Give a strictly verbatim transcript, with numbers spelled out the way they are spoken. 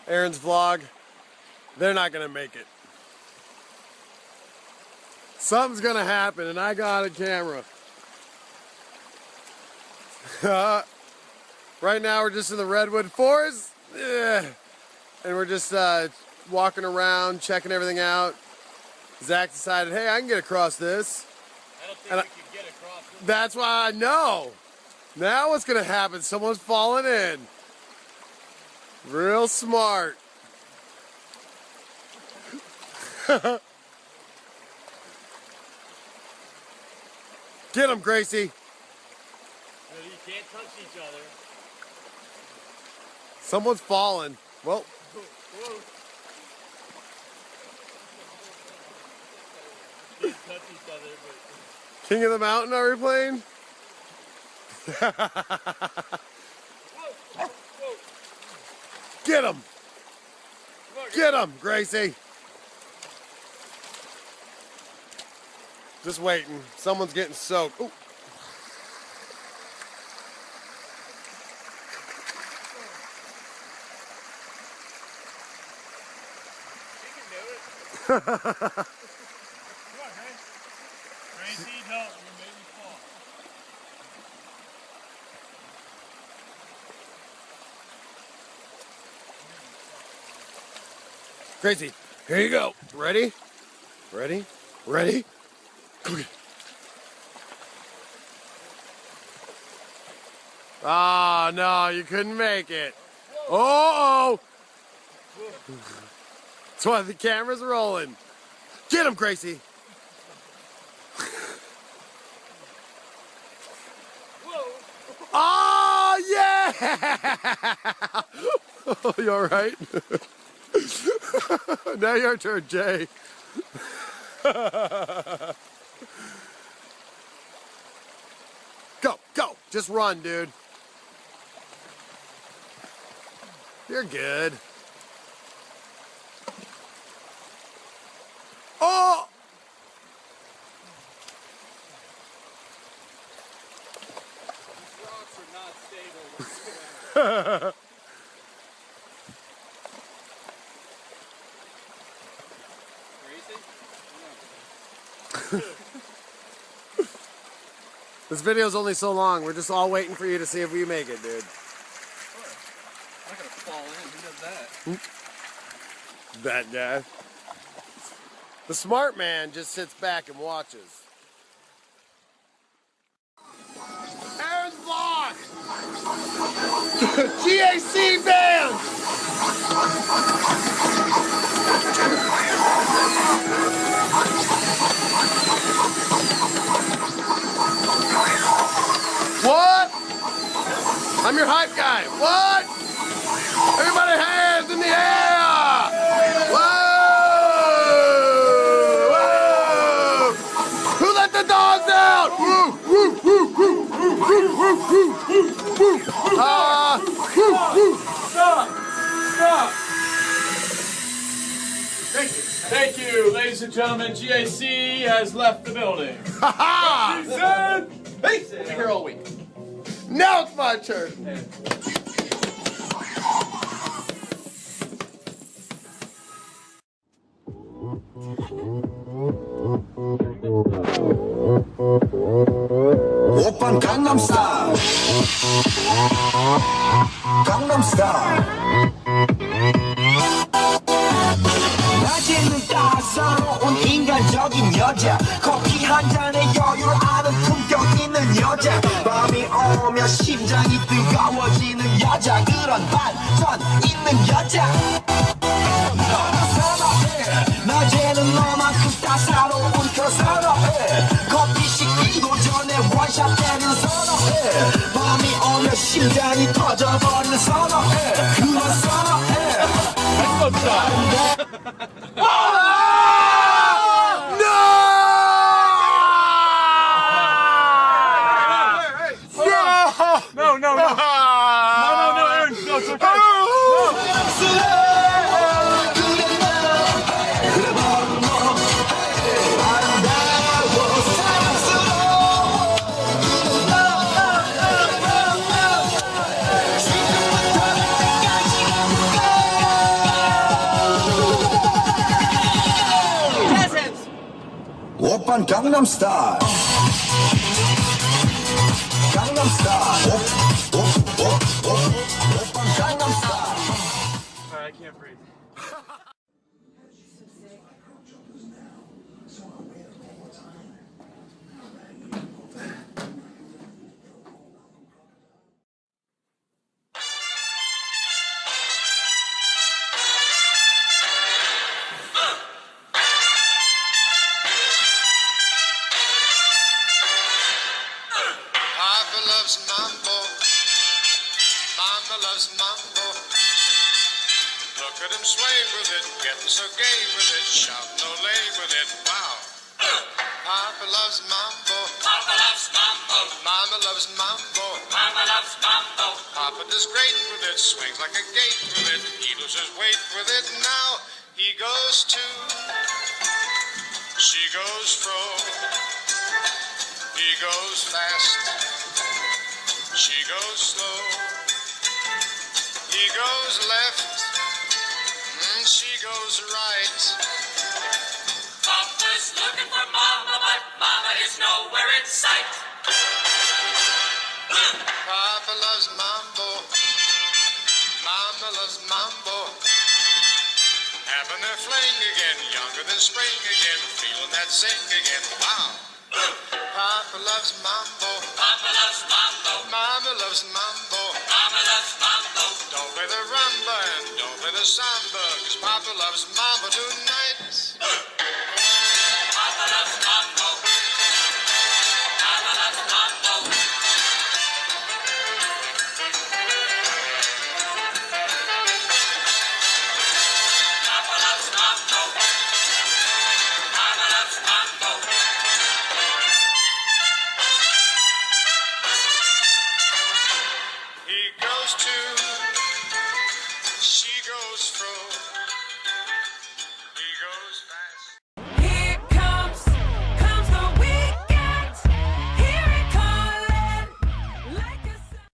Aaron's vlog, they're not gonna make it. Something's gonna happen, and I got a camera. Right now we're just in the Redwood Forest, yeah. And we're just uh, walking around, checking everything out. Zach decided, hey, I can get across this. I don't think and we I, can get across this. That's why I know. Now what's gonna happen? Someone's falling in. Real smart. Get him, Gracie. No, you can't touch each other. Someone's falling. Well. Whoa. Can't touch each other, but... King of the Mountain, are we playing? Whoa. Whoa. Get him. Get him, Gracie. Just waiting. Someone's getting soaked. Ooh. Come on, man. Gracie, no, you made me fall. Gracie, here you go. Ready? Ready? Ready? Okay. Ah, oh, no, you couldn't make it. Uh-oh. That's why the camera's rolling. Get him, Gracie. Whoa. Oh, yeah! Oh, you all right? Now your turn, Jay. Go, go. Just run, dude. You're good. Oh! These rocks are not stable whatsoever. This video's only so long. We're just all waiting for you to see if we make it, dude. I'm not gonna fall in. Who does that? That guy. The smart man just sits back and watches. Aaron's vlog! G A C band! What? I'm your hype guy. What? Everybody hands in the air! Whoa! Whoa! Who let the dogs out? Woo! Woo! Woo! Woo! Woo! Woo! Woo! Woo! Woo! Ah! Woo! Woo! Stop! Stop! Thank you. Thank you, ladies and gentlemen. G A C has left the building. Ha ha! Peace! We'll be here all week. Now it's my turn. 오빤 강남스타일 강남스타일 낮에는 따사로운 인간적인 여자 커피 한 잔에 여유를 아는 품격 있는 여자 밤이 오면 심장이 뜨거워지는 여자 그런 반전 있는 여자 너를 선호해 낮에는 너만큼 따사로운 그 선호해 커피 식기도 전에 원샷 때는 선호해 밤이 오면 심장이 터져버리는 선호해 그런 선호해 No, no, no. No, no, no, Aaron. No, it's okay. Gangnam Style. Gangnam Style. Op, op, op, op, op, Gangnam Style. Alright, I can't breathe. Papa loves mambo, Mama loves mambo. Look at him sway with it, getting so gay with it, shouting olay with it, wow. Papa loves mambo, Papa loves mambo, Mama loves mambo. Mama loves mambo. Papa does great with it, swings like a gate with it, he loses weight with it, now he goes to, she goes fro, he goes fast, she goes slow, he goes left, mm, she goes right. Papa's looking for Mama, but Mama is nowhere in sight. Papa loves mambo, Mama loves mambo. Having their fling again, younger than spring again, feeling that zing again, wow. Papa loves mambo, Papa loves mambo, Mama loves mambo. Mama loves mambo. Don't play the rumba and don't play the samba, 'cause Papa loves mambo tonight.